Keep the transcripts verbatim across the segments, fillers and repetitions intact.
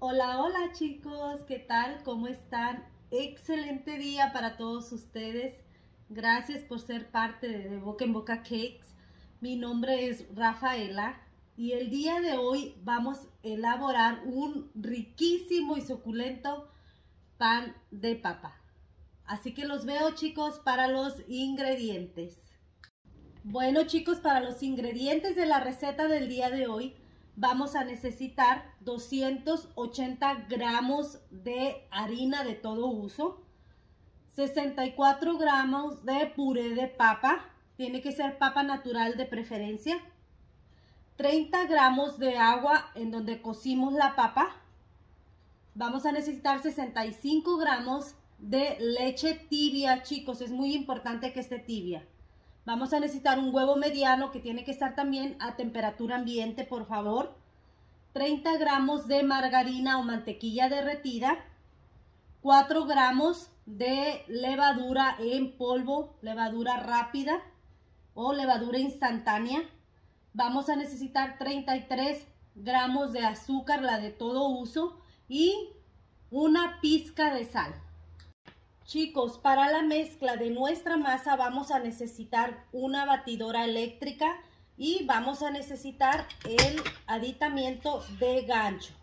Hola, hola chicos, ¿qué tal? ¿Cómo están? Excelente día para todos ustedes. Gracias por ser parte de, de Boca en Boca Cakes. Mi nombre es Rafaela y el día de hoy vamos a elaborar un riquísimo y suculento pan de papa. Así que los veo, chicos, para los ingredientes. Bueno, chicos, para los ingredientes de la receta del día de hoy vamos a necesitar doscientos ochenta gramos de harina de todo uso, sesenta y cuatro gramos de puré de papa, tiene que ser papa natural de preferencia, treinta gramos de agua en donde cocimos la papa. Vamos a necesitar sesenta y cinco gramos de leche tibia, chicos, es muy importante que esté tibia. Vamos a necesitar un huevo mediano que tiene que estar también a temperatura ambiente, por favor. treinta gramos de margarina o mantequilla derretida. cuatro gramos de levadura en polvo, levadura rápida o levadura instantánea. Vamos a necesitar treinta y tres gramos de azúcar, la de todo uso, y una pizca de sal. Chicos, para la mezcla de nuestra masa vamos a necesitar una batidora eléctrica y vamos a necesitar el aditamiento de gancho.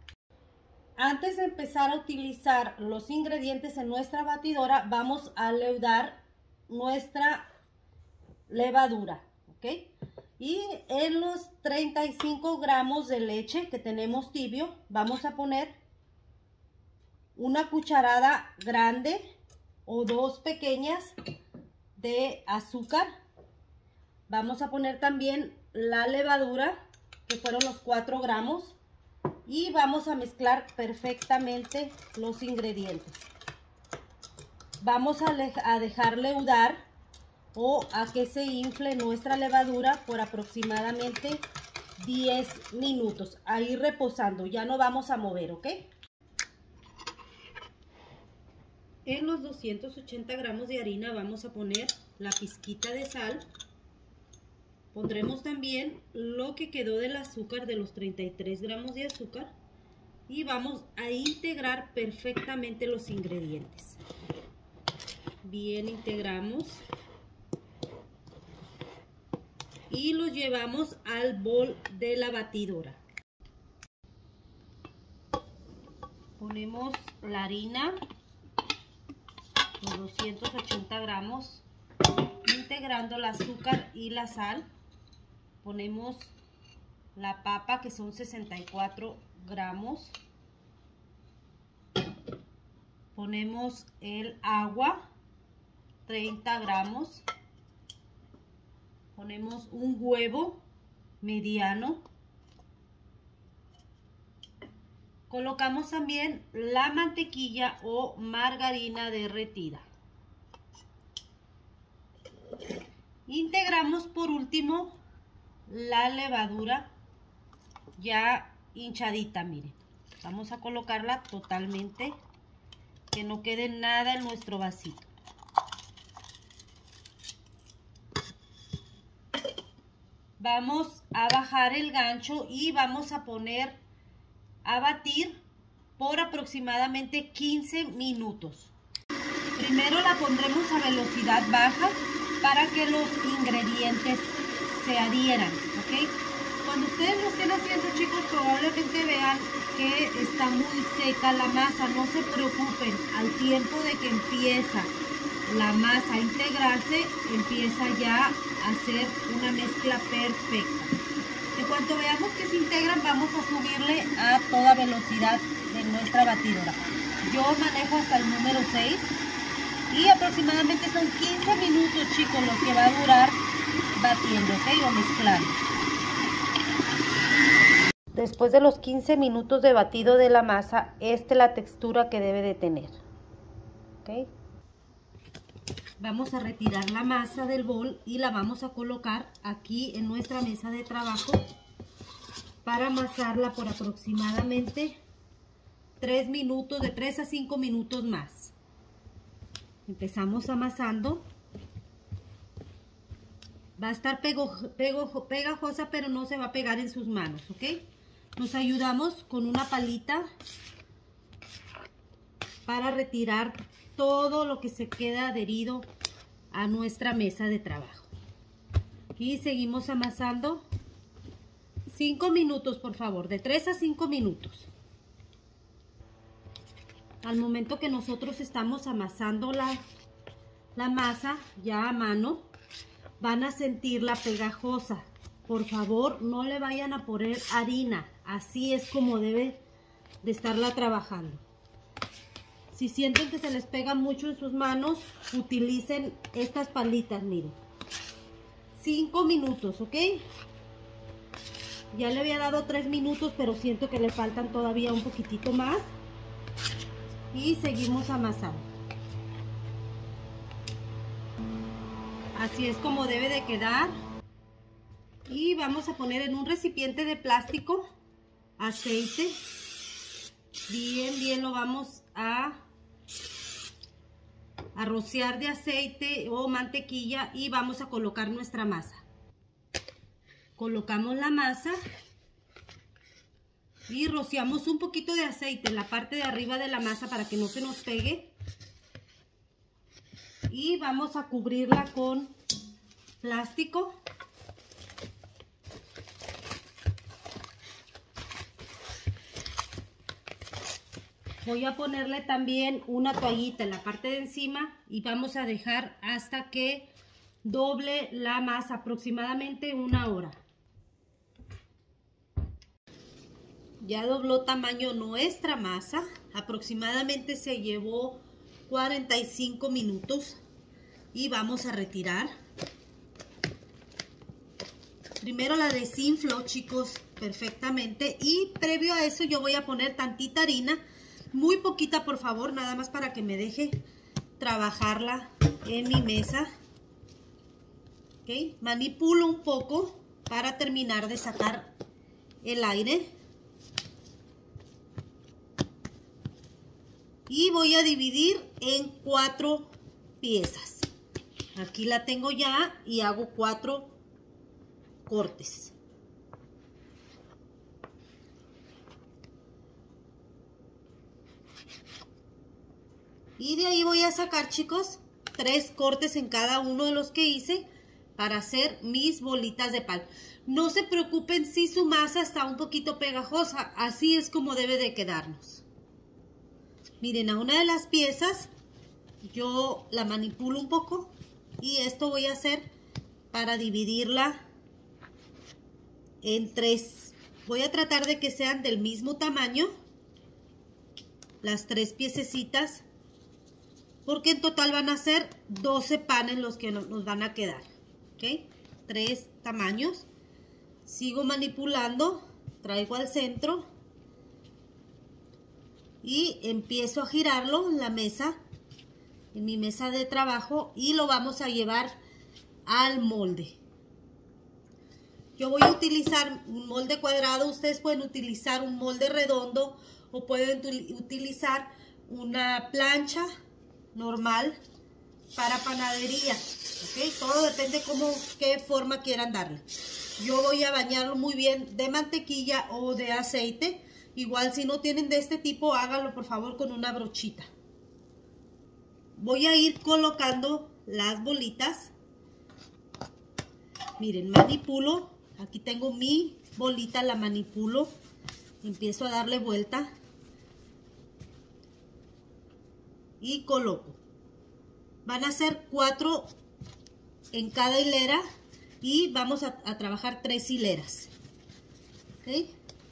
Antes de empezar a utilizar los ingredientes en nuestra batidora, vamos a leudar nuestra levadura, ¿ok? Y en los treinta y cinco gramos de leche que tenemos tibio, vamos a poner una cucharada grande o dos pequeñas de azúcar. Vamos a poner también la levadura, que fueron los cuatro gramos, y vamos a mezclar perfectamente los ingredientes. Vamos a, a dejar leudar o a que se infle nuestra levadura por aproximadamente diez minutos, ahí reposando, ya no vamos a mover, ¿ok? En los doscientos ochenta gramos de harina vamos a poner la pizquita de sal. Pondremos también lo que quedó del azúcar, de los treinta y tres gramos de azúcar. Y vamos a integrar perfectamente los ingredientes. Bien, integramos. Y los llevamos al bol de la batidora. Ponemos la harina, los doscientos ochenta gramos, integrando el azúcar y la sal. Ponemos la papa, que son sesenta y cuatro gramos. Ponemos el agua, treinta gramos. Ponemos un huevo mediano. Colocamos también la mantequilla o margarina derretida. Integramos por último la levadura ya hinchadita, miren. Vamos a colocarla totalmente, que no quede nada en nuestro vasito. Vamos a bajar el gancho y vamos a poner a batir por aproximadamente quince minutos. Primero la pondremos a velocidad baja para que los ingredientes se adhieran, ¿ok? Cuando ustedes lo estén haciendo, chicos, probablemente vean que está muy seca la masa. No se preocupen, al tiempo de que empieza la masa a integrarse, empieza ya a hacer una mezcla perfecta. En cuanto veamos que se integran, vamos a subirle a toda velocidad de nuestra batidora. Yo manejo hasta el número seis y aproximadamente son quince minutos, chicos, los que va a durar batiendo, ¿ok? O mezclando. Después de los quince minutos de batido de la masa, esta es la textura que debe de tener, ¿ok? Vamos a retirar la masa del bol y la vamos a colocar aquí en nuestra mesa de trabajo para amasarla por aproximadamente tres minutos, de tres a cinco minutos más. Empezamos amasando. Va a estar pego, pego, pegajosa, pero no se va a pegar en sus manos, ¿ok? Nos ayudamos con una palita para retirar todo lo que se queda adherido a nuestra mesa de trabajo. Y seguimos amasando cinco minutos, por favor, de tres a cinco minutos. Al momento que nosotros estamos amasando la, la masa ya a mano, van a sentirla pegajosa. Por favor, no le vayan a poner harina. Así es como debe de estarla trabajando. Si sienten que se les pega mucho en sus manos, utilicen estas palitas, miren. cinco minutos, ¿ok? Ya le había dado tres minutos, pero siento que le faltan todavía un poquitito más. Y seguimos amasando. Así es como debe de quedar. Y vamos a poner en un recipiente de plástico aceite. Bien, bien lo vamos a, a rociar de aceite o mantequilla y vamos a colocar nuestra masa. Colocamos la masa y rociamos un poquito de aceite en la parte de arriba de la masa para que no se nos pegue. Y vamos a cubrirla con plástico. Voy a ponerle también una toallita en la parte de encima y vamos a dejar hasta que doble la masa, aproximadamente una hora. Ya dobló tamaño nuestra masa, aproximadamente se llevó cuarenta y cinco minutos y vamos a retirar. Primero la desinflo, chicos, perfectamente, y previo a eso yo voy a poner tantita harina. Muy poquita, por favor, nada más para que me deje trabajarla en mi mesa. ¿Okay? Manipulo un poco para terminar de sacar el aire. Y voy a dividir en cuatro piezas. Aquí la tengo ya y hago cuatro cortes. Y de ahí voy a sacar, chicos, tres cortes en cada uno de los que hice para hacer mis bolitas de pan. No se preocupen si su masa está un poquito pegajosa, así es como debe de quedarnos. Miren, a una de las piezas yo la manipulo un poco y esto voy a hacer para dividirla en tres. Voy a tratar de que sean del mismo tamaño las tres piececitas, porque en total van a ser doce panes los que nos van a quedar. ¿Ok? Tres tamaños. Sigo manipulando, traigo al centro y empiezo a girarlo en la mesa, en mi mesa de trabajo, y lo vamos a llevar al molde. Yo voy a utilizar un molde cuadrado, ustedes pueden utilizar un molde redondo o pueden utilizar una plancha normal para panadería. ¿Okay? Todo depende cómo, qué forma quieran darle. Yo voy a bañarlo muy bien de mantequilla o de aceite. Igual si no tienen de este tipo, háganlo por favor con una brochita. Voy a ir colocando las bolitas. Miren, manipulo. Aquí tengo mi bolita, la manipulo. Empiezo a darle vuelta. Y coloco. Van a ser cuatro en cada hilera y vamos a, a trabajar tres hileras. ¿Ok?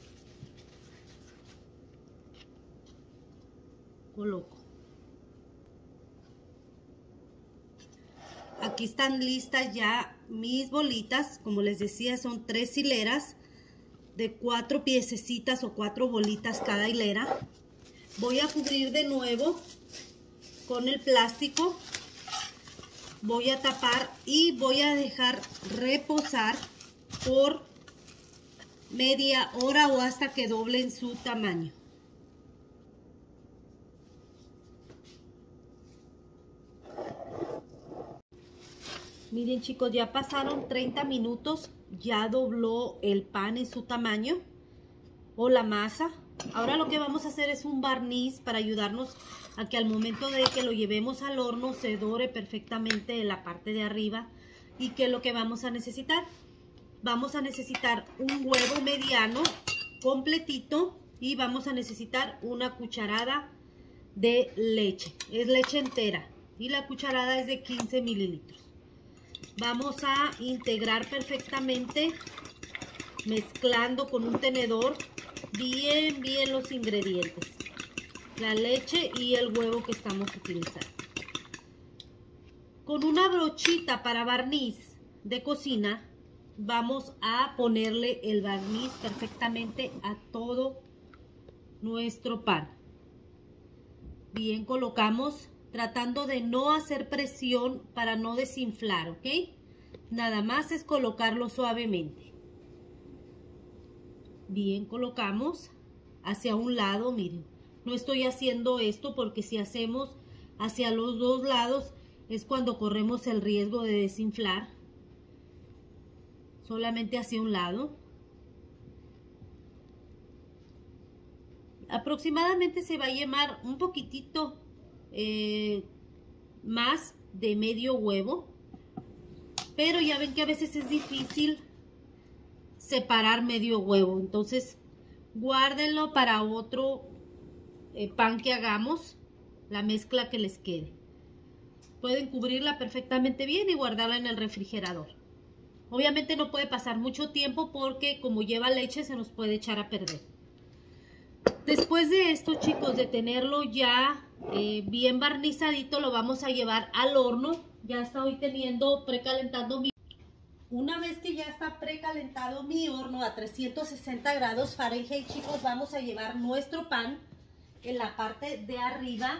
Coloco. Aquí están listas ya mis bolitas. Como les decía, son tres hileras de cuatro piececitas o cuatro bolitas cada hilera. Voy a cubrir de nuevo con el plástico. Voy a tapar y voy a dejar reposar por media hora o hasta que doblen su tamaño. Miren, chicos, ya pasaron treinta minutos, ya dobló el pan en su tamaño. o la masa. Ahora lo que vamos a hacer es un barniz para ayudarnos a que al momento de que lo llevemos al horno se dore perfectamente en la parte de arriba. ¿Y qué es lo que vamos a necesitar? Vamos a necesitar un huevo mediano completito y vamos a necesitar una cucharada de leche. Es leche entera y la cucharada es de quince mililitros. Vamos a integrar perfectamente, mezclando con un tenedor bien bien los ingredientes, la leche y el huevo que estamos utilizando. Con una brochita para barniz de cocina vamos a ponerle el barniz perfectamente a todo nuestro pan. Bien, colocamos tratando de no hacer presión para no desinflar, ¿ok? Nada más es colocarlo suavemente. Bien, colocamos hacia un lado, miren. No estoy haciendo esto porque si hacemos hacia los dos lados es cuando corremos el riesgo de desinflar. Solamente hacia un lado. Aproximadamente se va a llamar un poquitito eh, más de medio huevo. Pero ya ven que a veces es difícil separar medio huevo. Entonces guárdenlo para otro eh, pan que hagamos, la mezcla que les quede. Pueden cubrirla perfectamente bien y guardarla en el refrigerador. Obviamente no puede pasar mucho tiempo porque como lleva leche se nos puede echar a perder. Después de esto, chicos, de tenerlo ya eh, bien barnizadito, lo vamos a llevar al horno. Ya estoy teniendo precalentando mi... Una vez que ya está precalentado mi horno a trescientos sesenta grados Fahrenheit, chicos, vamos a llevar nuestro pan en la parte de arriba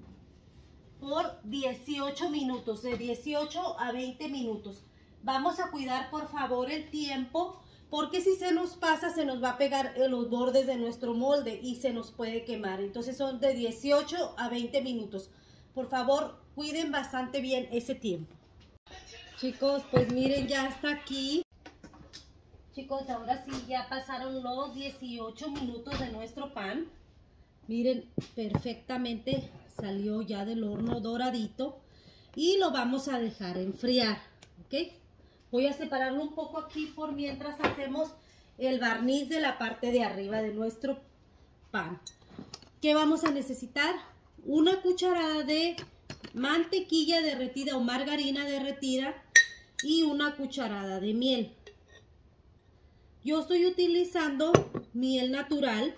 por dieciocho minutos, de dieciocho a veinte minutos. Vamos a cuidar por favor el tiempo, porque si se nos pasa se nos va a pegar en los bordes de nuestro molde y se nos puede quemar. Entonces son de dieciocho a veinte minutos. Por favor, cuiden bastante bien ese tiempo. Chicos, pues miren, ya está aquí. Chicos, ahora sí ya pasaron los dieciocho minutos de nuestro pan. Miren, perfectamente salió ya del horno doradito. Y lo vamos a dejar enfriar, ¿ok? Voy a separarlo un poco aquí por mientras hacemos el barniz de la parte de arriba de nuestro pan. ¿Qué vamos a necesitar? Una cucharada de mantequilla derretida o margarina derretida y una cucharada de miel. Yo estoy utilizando miel natural,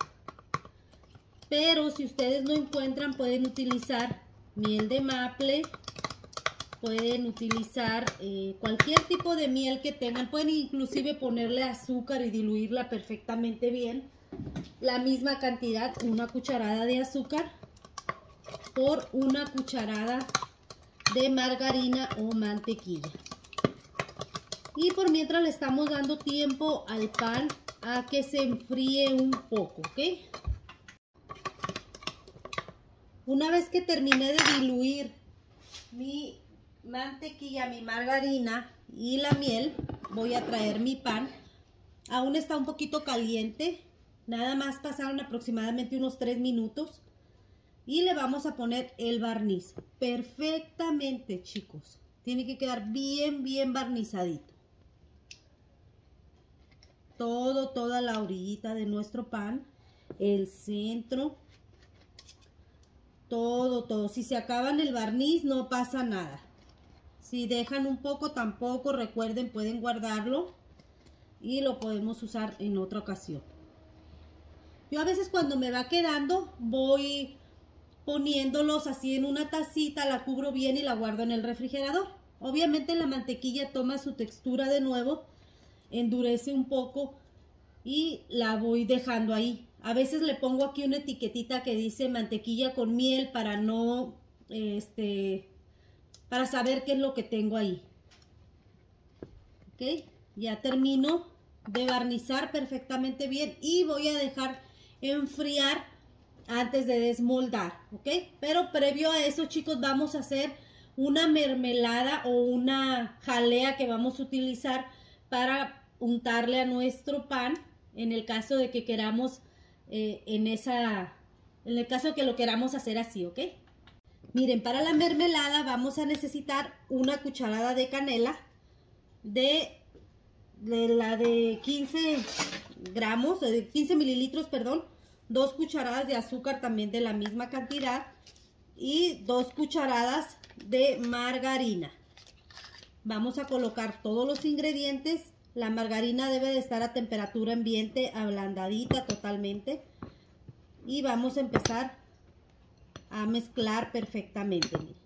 pero si ustedes no encuentran pueden utilizar miel de maple. Pueden utilizar eh, cualquier tipo de miel que tengan. Pueden inclusive ponerle azúcar y diluirla perfectamente bien. La misma cantidad, una cucharada de azúcar por una cucharada de margarina o mantequilla. Y por mientras le estamos dando tiempo al pan a que se enfríe un poco, ¿ok? Una vez que terminé de diluir mi mantequilla, mi margarina y la miel, voy a traer mi pan. Aún está un poquito caliente, nada más pasaron aproximadamente unos tres minutos y le vamos a poner el barniz perfectamente, chicos. Tiene que quedar bien bien barnizadito todo, toda la orillita de nuestro pan, el centro, todo, todo. Si se acaban el barniz no pasa nada. Si dejan un poco tampoco, recuerden, pueden guardarlo y lo podemos usar en otra ocasión. Yo a veces cuando me va quedando voy poniéndolos así en una tacita, la cubro bien y la guardo en el refrigerador. Obviamente la mantequilla toma su textura de nuevo, endurece un poco y la voy dejando ahí. A veces le pongo aquí una etiquetita que dice mantequilla con miel para no, este... para saber qué es lo que tengo ahí. Ok, ya termino de barnizar perfectamente bien y voy a dejar enfriar antes de desmoldar, ok. Pero previo a eso, chicos, vamos a hacer una mermelada o una jalea que vamos a utilizar para untarle a nuestro pan en el caso de que queramos eh, en esa, en el caso que lo queramos hacer así, ¿ok? Miren, para la mermelada vamos a necesitar una cucharada de canela de, de la de quince gramos, de quince mililitros, perdón, dos cucharadas de azúcar también de la misma cantidad y dos cucharadas de margarina. Vamos a colocar todos los ingredientes. La margarina debe de estar a temperatura ambiente, ablandadita totalmente. Y vamos a empezar a mezclar perfectamente. Miren.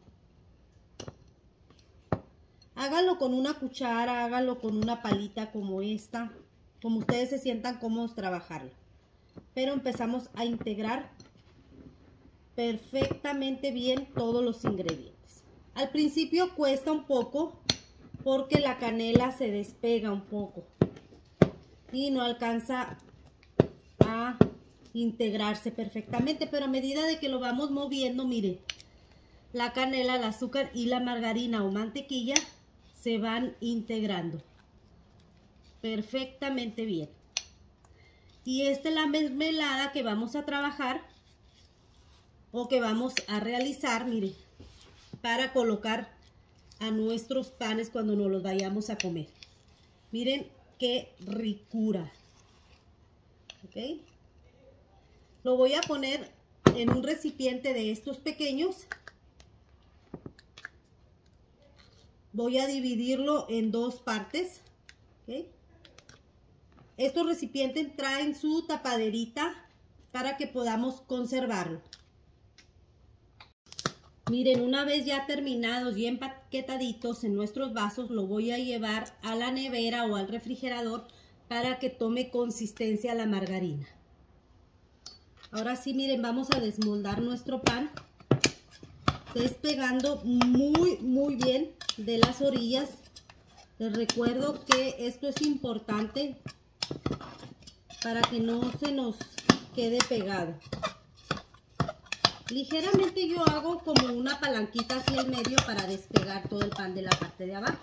Háganlo con una cuchara, háganlo con una palita como esta, como ustedes se sientan cómodos trabajarlo. Pero empezamos a integrar perfectamente bien todos los ingredientes. Al principio cuesta un poco porque la canela se despega un poco y no alcanza a integrarse perfectamente, pero a medida de que lo vamos moviendo, miren, la canela, el azúcar y la margarina o mantequilla se van integrando perfectamente bien. Y esta es la mermelada que vamos a trabajar o que vamos a realizar, miren, para colocar a nuestros panes cuando nos los vayamos a comer. Miren qué ricura. ¿Ok? Lo voy a poner en un recipiente de estos pequeños. Voy a dividirlo en dos partes. ¿Ok? Estos recipientes traen su tapaderita para que podamos conservarlo. Miren, una vez ya terminados y empaquetaditos en nuestros vasos, lo voy a llevar a la nevera o al refrigerador para que tome consistencia la margarina. Ahora sí, miren, vamos a desmoldar nuestro pan, despegando muy, muy bien de las orillas. Les recuerdo que esto es importante para que no se nos quede pegado. Ligeramente yo hago como una palanquita hacia el medio para despegar todo el pan de la parte de abajo.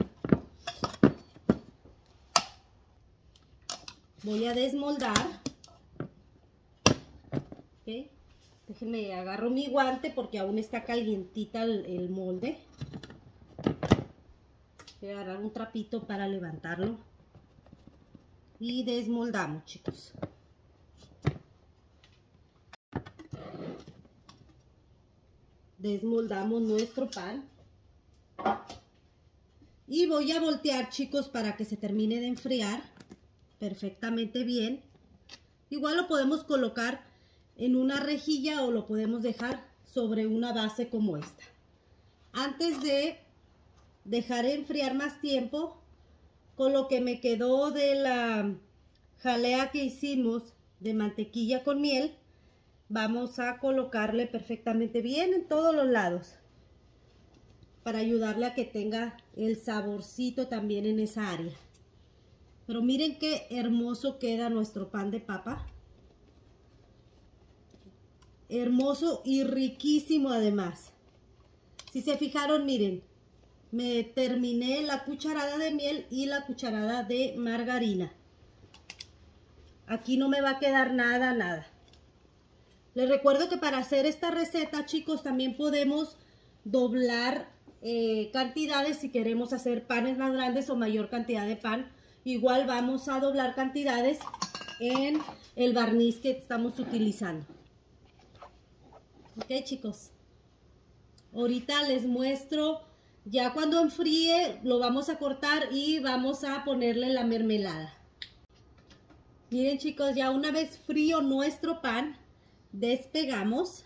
Voy a desmoldar. ¿Okay? Déjenme, agarro mi guante porque aún está calientita el, el molde. Voy a agarrar un trapito para levantarlo. Y desmoldamos, chicos. Desmoldamos nuestro pan y voy a voltear, chicos, para que se termine de enfriar perfectamente bien. Igual lo podemos colocar en una rejilla o lo podemos dejar sobre una base como esta. Antes de dejar enfriar más tiempo, con lo que me quedó de la jalea que hicimos de mantequilla con miel, vamos a colocarle perfectamente bien en todos los lados para ayudarle a que tenga el saborcito también en esa área. Pero miren qué hermoso queda nuestro pan de papa. Hermoso y riquísimo además. Si se fijaron, miren, me terminé la cucharada de miel y la cucharada de margarina. Aquí no me va a quedar nada, nada. Les recuerdo que para hacer esta receta, chicos, también podemos doblar eh, cantidades si queremos hacer panes más grandes o mayor cantidad de pan. Igual vamos a doblar cantidades en el barniz que estamos utilizando. Ok, chicos. Ahorita les muestro, ya cuando enfríe, lo vamos a cortar y vamos a ponerle la mermelada. Miren, chicos, ya una vez frío nuestro pan, despegamos,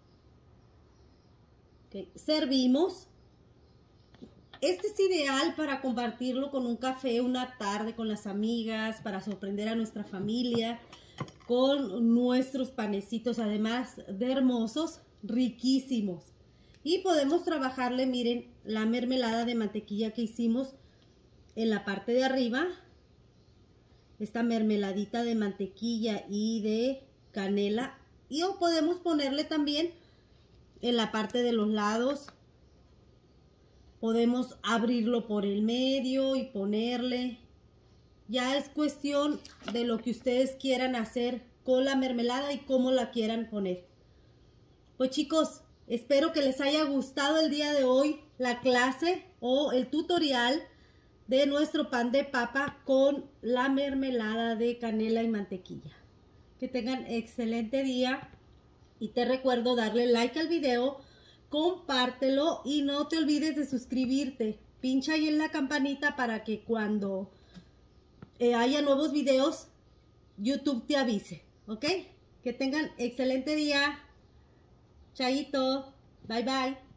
okay, servimos. Este es ideal para compartirlo con un café una tarde con las amigas, para sorprender a nuestra familia con nuestros panecitos, además de hermosos, riquísimos. Y podemos trabajarle, miren, la mermelada de mantequilla que hicimos en la parte de arriba. Esta mermeladita de mantequilla y de canela. Y o podemos ponerle también en la parte de los lados. Podemos abrirlo por el medio y ponerle. Ya es cuestión de lo que ustedes quieran hacer con la mermelada y cómo la quieran poner. Pues chicos, espero que les haya gustado el día de hoy la clase o el tutorial de nuestro pan de papa con la mermelada de canela y mantequilla. Que tengan excelente día y te recuerdo darle like al video, compártelo y no te olvides de suscribirte. Pincha ahí en la campanita para que cuando eh, haya nuevos videos YouTube te avise, ¿ok? Que tengan excelente día. Chaito. Bye bye.